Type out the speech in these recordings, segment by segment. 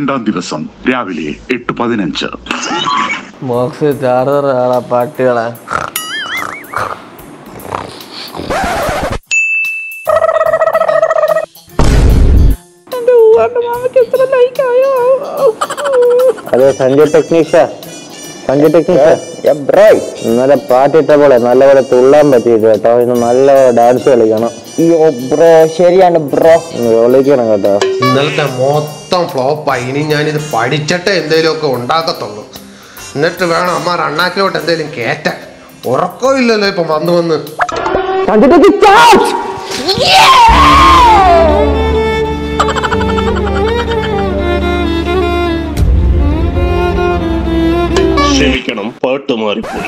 രണ്ടാം ദിവസം രാവിലെ 8:15. ബോക്സ് ചാർജർ പാട്ടുകളാ. Hello Sanjay technician. ഇന്നലെ പാട്ടിട്ട പോലെ നല്ലപോലെ തുള്ളാൻ പറ്റിയിട്ട് കേട്ടോ. ഇന്ന് നല്ല ഡാൻസ് കളിക്കണം. ബ്രോ ശരിയാണ് ബ്രോ, വിളിക്കണം കേട്ടോ. ഇന്നലത്തെ മൊത്തം ഫ്ലോപ്പായി. ഇനി ഞാനിത് പഠിച്ചിട്ട് എന്തെങ്കിലുമൊക്കെ ഉണ്ടാക്കത്തുള്ളൂ. എന്നിട്ട് വേണം അമ്മ റണ്ണാക്കിലോട്ട് എന്തെങ്കിലും കേറ്റാൻ. ഉറക്കമില്ലല്ലോ ഇപ്പൊ വന്ന് ക്ഷമിക്കണം, പാട്ട് മാറിപ്പോയി.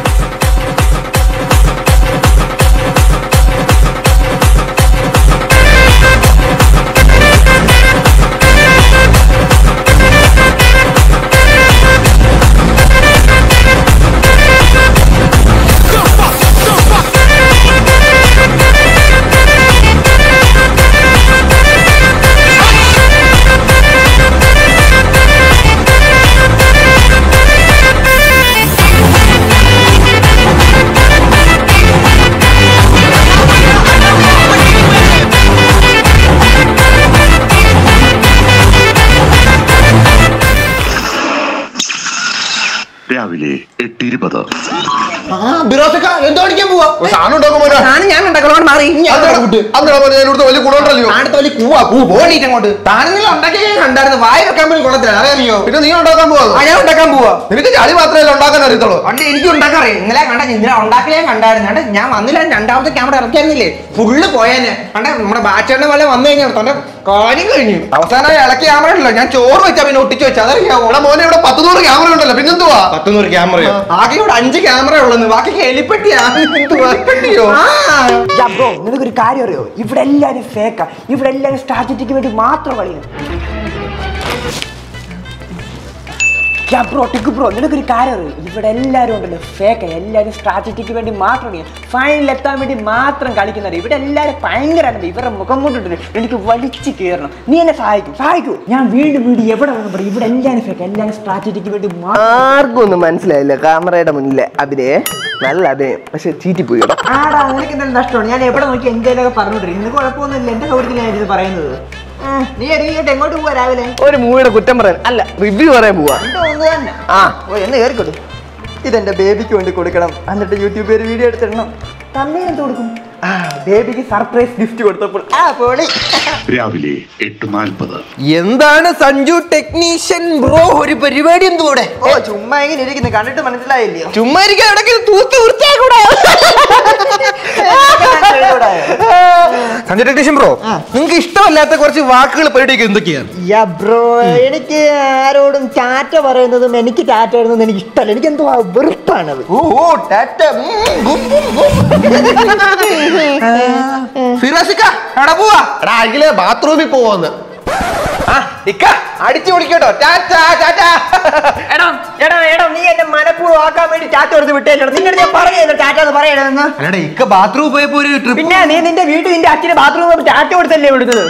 രാവിലെ 8:20. പിന്നെ നീ ഉണ്ടാക്കാൻ പോവാ? ഞാൻ ഉണ്ടാക്കാൻ പോവാ. നിനക്ക് ചളി മാത്രമല്ല ഉണ്ടാക്കാൻ അറിയത്തുള്ളൂ. എനിക്ക് ഉണ്ടാക്കാൻ അറിയാം. ഇന്നലെ കണ്ട ഇന്നലെ ഉണ്ടാക്കലേ കണ്ടായിരുന്നു. ഞാൻ വന്നില്ല, രണ്ടാമത്തെ ക്യാമറ ഇറക്കിയായിരുന്നില്ലേ ഫുള്ള് പോയേനെ. കണ്ട നമ്മുടെ ബാച്ചേട്ടനെ പോലെ വന്നു കഴിഞ്ഞാൽ തന്റെ കാര്യം കഴിഞ്ഞു. അവസാനം ഇളക്കി ക്യാമറ ഉണ്ടല്ലോ, ഞാൻ ചോറ് വെച്ചാ പിന്നെ ഒട്ടിച്ചു വെച്ചാൽ അതറിയാമോ? മോനെ ഇവിടെ 100 ക്യാമറ ഉണ്ടല്ലോ, പിന്നെന്തുവാ 100 ക്യാമറ? ആകെ ഇവിടെ 5 ക്യാമറ ഉള്ളു, ബാക്കി എലിപ്പെട്ടിയാണ്. നിനക്കൊരു കാര്യം അറിയോ? ഇവിടെ എല്ലാരും ഫേക്കാ. ഇവിടെ എല്ലാരും സ്ട്രാറ്റജിക്ക് വേണ്ടി മാത്രം കളിയാണ്. ബ്രോ നിനക്കൊരു കാര്യം അറിയോ? ഇവിടെ എല്ലാവരും ഉണ്ടല്ലോ ഫേക്ക. എല്ലാവരും സ്ട്രാറ്റജിക്ക് വേണ്ടി മാത്രം ഫൈനൽ എത്താൻ വേണ്ടി മാത്രം കളിക്കുന്നത്. ഇവിടെ എല്ലാവരും ഭയങ്കരമാണ്. ഇവരുടെ മുഖം കൊണ്ടിട്ടുണ്ട് എനിക്ക് വലിച്ചു കയറണം. നീ എന്നെ സഹായിക്കൂ. ഞാൻ വീണ്ടും എവിടെ പറയും? ഇവിടെ എല്ലാവരും ഫേക്ക. എല്ലാവരും സ്ട്രാറ്റജിക്ക് വേണ്ടി. ആർക്കും ഒന്നും മനസ്സിലായില്ല കാമറയുടെ മുന്നിലെ അഭിനയം. നല്ല അഭിനയം, പക്ഷെ ചീറ്റിപ്പോയി. ആടാ നിനക്ക് എന്തെങ്കിലും നഷ്ടമാണ്. ഞാൻ എവിടെ നോക്കി എന്തെങ്കിലുമൊക്കെ പറഞ്ഞോണ്ടിരിക്കും. ഇന്ന് കുഴപ്പമൊന്നുമില്ല. എന്റെ സൗകര്യത്തിൽ ഞാൻ ഇത് പറയുന്നത്. നീ ഇറങ്ങിയിട്ട് എങ്ങോട്ട് പോവാ രാവിലെ? ഒരു മൂവിയുടെ കുറ്റം പറയാൻ അല്ല, റിവ്യൂ പറയാൻ പോവാ. എന്ന് കേറിക്കൊടു. ഇതെന്റെ ബേബിക്ക് വേണ്ടി കൊടുക്കണം. എന്നിട്ട് യൂട്യൂബിൽ ഒരു വീഡിയോ എടുത്തിടണം. തന്നെ എന്ത് കൊടുക്കും? ബേബിക്ക് സർപ്രൈസ് ഗിഫ്റ്റ് കൊടുത്തപ്പോൾ രാവിലെ 8:40. എന്താണ് സഞ്ജു ടെക്നീഷ്യൻ ബ്രോ ഒരു പരിപാടി എന്തൂടെ? ഓ ചുമ്മാ ഇങ്ങനെ ഇരിക്കുന്നു, കണ്ടിട്ട് മനസ്സിലായില്ലയോ? ചുമ്മാ ഇരിക്കാൻ സഞ്ജു ടെക്നീഷ്യൻ ബ്രോ, നിങ്ങൾക്ക് ഇഷ്ടമല്ലാത്ത കുറച്ച് വാക്കുകൾ പരിപാടിയൊക്കെ എന്തൊക്കെയാണ്? ബ്രോ എനിക്ക് ആരോടും ടാറ്റ പറയുന്നതും എനിക്ക് ടാറ്റ എഴുതുന്നതും എനിക്ക് ഇഷ്ടമല്ല. എനിക്ക് എന്തോ വെറുപ്പാണത്. ബാത്റൂമിൽ പോവാന്ന് അടിച്ചു വിളിക്കട്ടോ. നീ എന്നെ മനപ്പൂർവ്വം ആക്കാൻ വേണ്ടി ടാറ്റ കൊടുത്ത് വിട്ടേച്ചോ. നിന്നോട് ഞാൻ പറഞ്ഞു ടാറ്റ എന്ന് പറയണെന്ന്. ഇക്ക ബാത്റൂമിൽ പോയപ്പോ ഒരു ട്രിപ്പ്. പിന്നെ നീ നിന്റെ വീട്ടിൽ നിന്റെ അച്ഛന്റെ ബാത്റൂമിൽ പോയി ടാറ്റ കൊടുത്തല്ലേ വിടുന്നത്?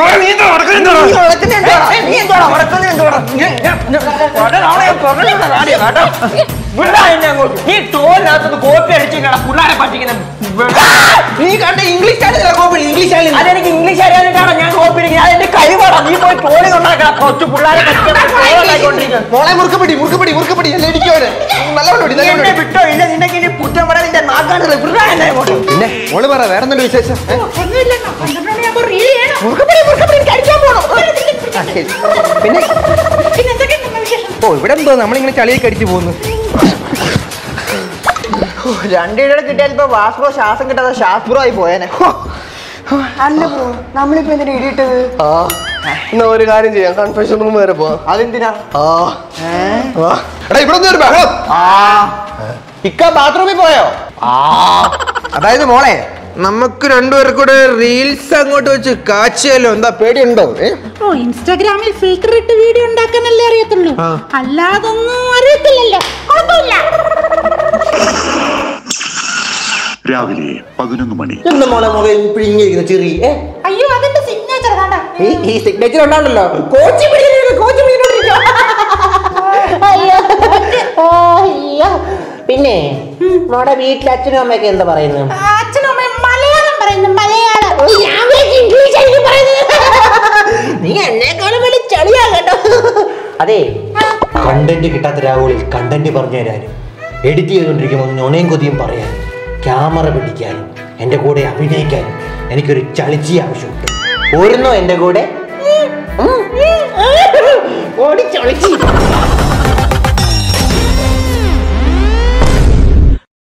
നീ തോന്നിനകത്ത് കോപ്പി അടിച്ചു പിള്ളേരെ പറ്റിക്കുന്ന. നീ കണ്ട ഇംഗ്ലീഷ് അതെനിക്ക് ഇംഗ്ലീഷ് അറിയാനായിട്ടാണ് ഞാൻ കോപ്പി അടിക്കുന്നത്. അതെന്റെ കഴിവാണ്. നീ പോയി ട്രോളി കൊണ്ടാക്കണം കൊച്ചു പിള്ളേരെ വിട്ടോ ഇല്ല. നിനക്ക് ഇനി കുറ്റം പറയാൻ നിന്റെ നാക്കാണ്. പിന്നെ മോള് പറ, വേറെ എന്തെങ്കിലും വിശേഷം? പിന്നെ ഓ ഇവിടെ എന്തോ നമ്മളിങ്ങനെ ചളിയൊക്കെ അടിച്ചു പോകുന്നു. രണ്ടിടെ കിട്ടിയാൽ ഇപ്പൊ വാസ്പ്രോ ശ്വാസം കിട്ടാതെ ശാസ്പ്രോ ആയി പോയേനെ. അല്ല ബ്രോ, നമ്മളിപ്പോ എന്തിനാ ഇടിയിട്ടത്? എന്നാ ഒരു കാര്യം ചെയ്യാം, കൺഫെഷൻ റൂം വരെ പോവാം. അതെന്തിനാ? ഇക്ക ബാത്റൂമിൽ പോയോ? അതായത് മോളെ, നമുക്ക് രണ്ടുപേർക്കൂടെ റീൽസ് അങ്ങോട്ട് വെച്ച് കാച്ചിയല്ലോ. എന്താ പേടിയുണ്ടോ? ഇൻസ്റ്റാഗ്രാമിൽ ഫിൽറ്റർ ഇട്ട് വീഡിയോ ഉണ്ടാക്കാനല്ലേ അറിയത്തുള്ളൂ, അല്ലാതൊന്നും അറിയത്തില്ലല്ലോ. കുഴപ്പമില്ല. രാവിലെ 11 മണി. എന്താ മോളെ മൊബൈൽ പിഴിഞ്ഞിരിക്കുന്ന ചെറിയ? അയ്യോ അതെന്റെ സിഗ്നേച്ചർ. ഈ സിഗ്നേച്ചർ ഉണ്ടാവണ്ടല്ലോ. കോച്ചി പിടിച്ചിട്ട് പിന്നെ നമ്മുടെ വീട്ടിലെ അച്ഛനും അമ്മയൊക്കെ എന്താ പറയുന്നു? അച്ഛനും അമ്മയും മലയാളം പറയുന്നു, മലയാളം. നീ എന്നെക്കാളും വലിയ ചളിയാ കേട്ടോ. അതെ, കണ്ടന്റ് കിട്ടാത്ത രാഹുലിൽ കണ്ടന്റ് പറഞ്ഞു തരാനും എഡിറ്റ് ചെയ്തുകൊണ്ടിരിക്കുമ്പോൾ നുണയും കൊതിയും പറയാനും ക്യാമറ പിടിക്കാനും എൻ്റെ കൂടെ അഭിനയിക്കാനും എനിക്കൊരു ചളിച്ചി ആവശ്യമുണ്ട്. പോരുന്നോ എൻ്റെ കൂടെ? ഓടി ചളിച്ചി.